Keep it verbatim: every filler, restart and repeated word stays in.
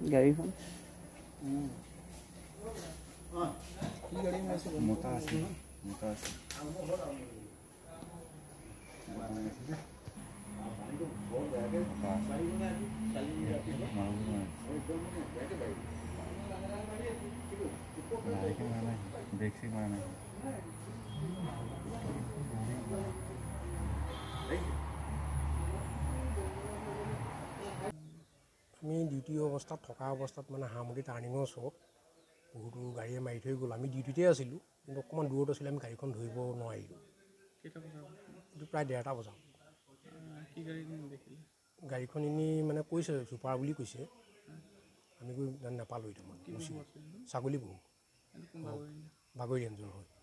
গাড়ীখন মোটা আছে মোটা আছে ব্রেক চেক মাৰা নাই আমি ডিউটি অৱস্থাত থকা অৱস্থাত মানে হাঁমতি টাৰ্ণিঙৰ ওচৰত বহুতো গাড়ীয়ে মাৰি থৈ গ'ল। আমি ডিউটিতে আছিলোঁ, কিন্তু অকণমান দূৰত আছিলে, আমি গাড়ীখন ধৰিব নোৱাৰিলোঁ। এইটো প্ৰায় ডেৰটা বজাত। গাড়ীখন এনেই মানে কৈছে চুপাৰ বুলি কৈছে, আমি গৈ নাপালোঁ। এতিয়া মানে গুচি ছাগলী বহু বাগৰি ৰেঞ্জৰ হয়।